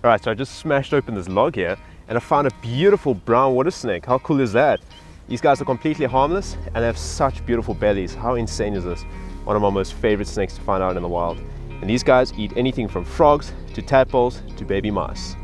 Alright, so I just smashed open this log here and I found a beautiful brown water snake. How cool is that? These guys are completely harmless and they have such beautiful bellies. How insane is this? One of my most favorite snakes to find out in the wild. And these guys eat anything from frogs to tadpoles to baby mice.